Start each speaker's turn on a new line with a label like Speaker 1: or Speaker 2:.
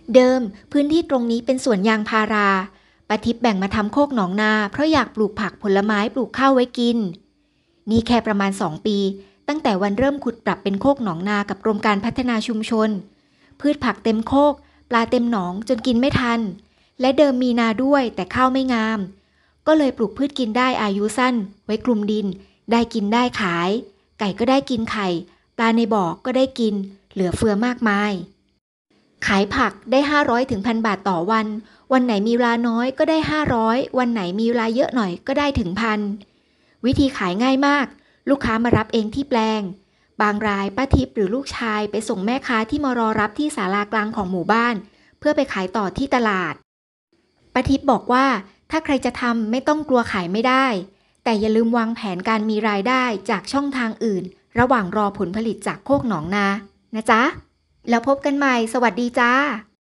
Speaker 1: เดิมพื้นที่ตรงนี้เป็นสวนยางพาราป้าทิพย์แบ่งมาทำโคกหนองนาเพราะอยากปลูกผักผลไม้ปลูกข้าวไว้กินนี่แค่ประมาณ2 ปีตั้งแต่วันเริ่มขุดปรับเป็นโคกหนองนากับกรมการพัฒนาชุมชนพืชผักเต็มโคกปลาเต็มหนองจนกินไม่ทันและเดิมมีนาด้วยแต่ข้าวไม่งามก็เลยปลูกพืชกินได้อายุสั้นไว้คลุมดินได้กินได้ขายไก่ก็ได้กินไข่ปลาในบ่อก็ได้กินเหลือเฟือมากมายขายผักได้500 ถึง 1,000 บาทต่อวันวันไหนมีเวลาน้อยก็ได้500วันไหนมีเวลาเยอะหน่อยก็ได้ถึง1,000วิธีขายง่ายมากลูกค้ามารับเองที่แปลงบางรายป้าทิพย์หรือลูกชายไปส่งแม่ค้าที่มารอรับที่ศาลากลางของหมู่บ้านเพื่อไปขายต่อที่ตลาดป้าทิพย์บอกว่าถ้าใครจะทำไม่ต้องกลัวขายไม่ได้แต่อย่าลืมวางแผนการมีรายได้จากช่องทางอื่นระหว่างรอผลผลิตจากโคกหนองนานะจ๊ะแล้วพบกันใหม่สวัสดีจ้า